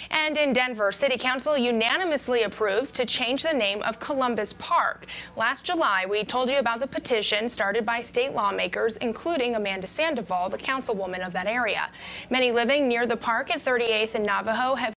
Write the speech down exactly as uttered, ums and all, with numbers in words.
And in Denver, City Council unanimously approves to change the name of Columbus Park. Last July, we told you about the petition started by state lawmakers, including Amanda Sandoval, the councilwoman of that area. Many living near the park at thirty-eighth and Navajo have